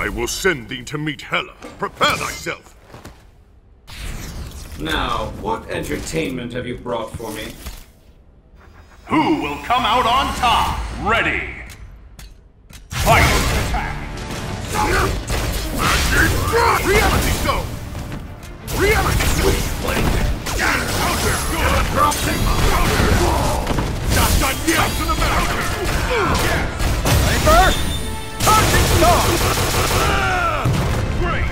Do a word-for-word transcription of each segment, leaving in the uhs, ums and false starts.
I will send thee to meet Hela. Prepare thyself. Now, what entertainment have you brought for me? Who will come out on top? Ready! Fight! Attack! Reality Stone! Reality Stone! Counter! Good! Counter! Not done yet! To the mountain! Ready first! Touching Star! Great!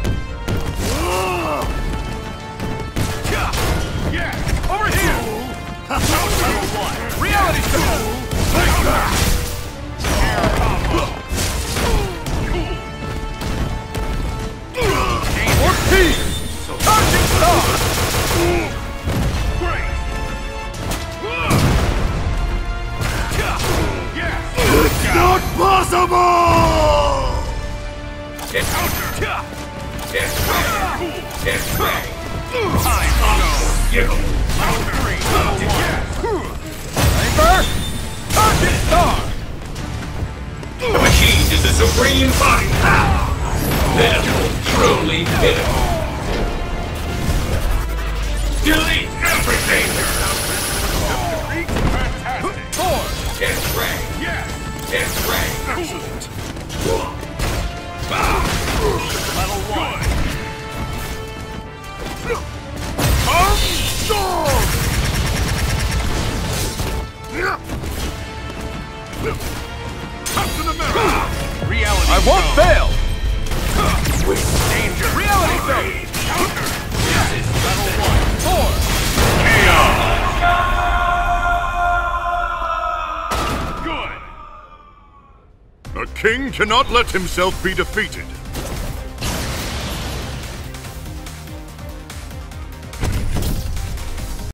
Yeah! Over here! Counter one! Reality Stone! Counter! Air combo! Cool! fourteen! Touching Star! Great! It's not possible! It's counter! It's way! It's way! Time to go! You! Round three! Level one! Ready first! Touching Star! The machine is the supreme fighter! Pitiful, truly pitiful. Delete everything! Fantastic! Thor! It's Ray! Yes! It's Ray! Excellent! Ah! Level one! Captain America! Reality I won't fail! Danger! Reality Stone! Counter! Yes! Level one! Thor! K O! Good! A king cannot let himself be defeated.